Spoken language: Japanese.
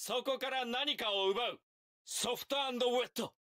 そこから何かを奪う。ソフトウェット。